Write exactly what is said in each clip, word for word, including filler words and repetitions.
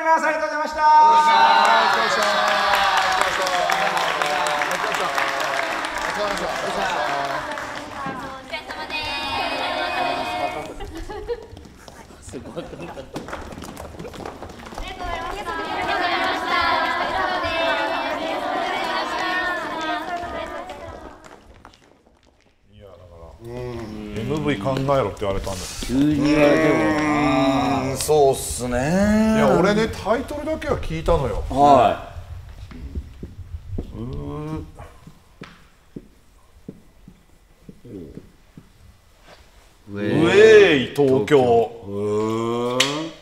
ります。ありがとうございました。 すごい。 エムブイ 考えろって言われたんだ。 急に言われてもな。そうっすね。いや俺ねタイトルだけは聞いたのよ。 はい。 うー。ウェイ東京。うーん。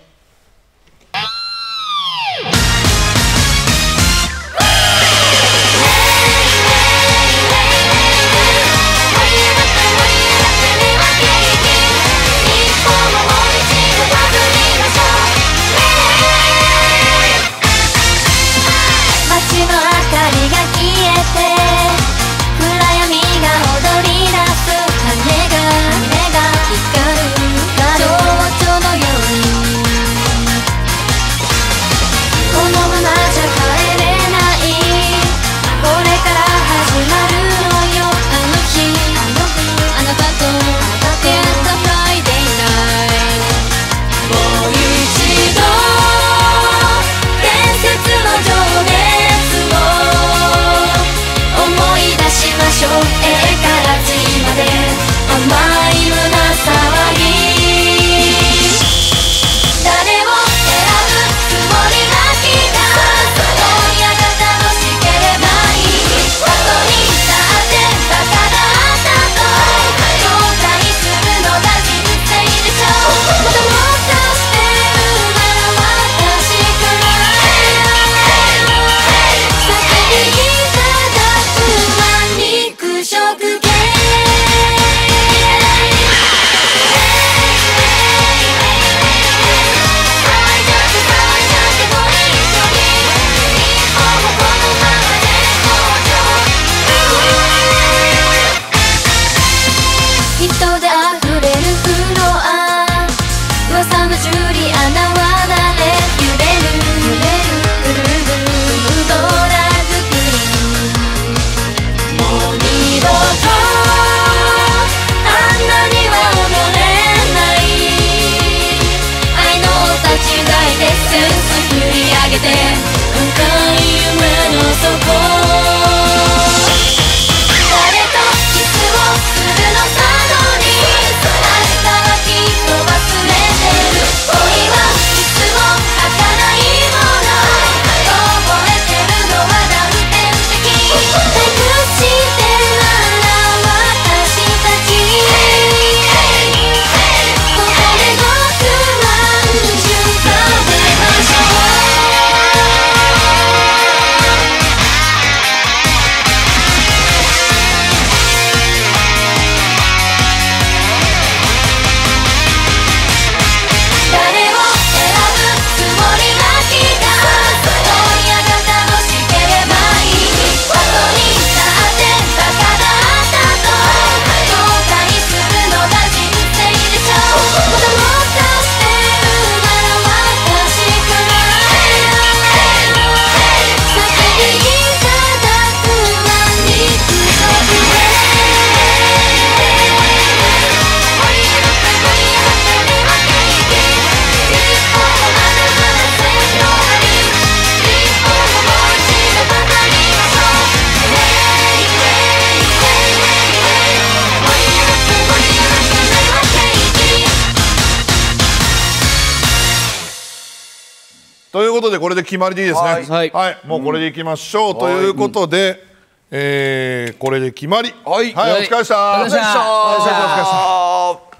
ということでこれで決まりでいいですね。はい、はい、もうこれでいきましょう、うん、ということで、うん、えー、これで決まり。はい、はい、お疲れでした。お疲れでした。お疲れでした。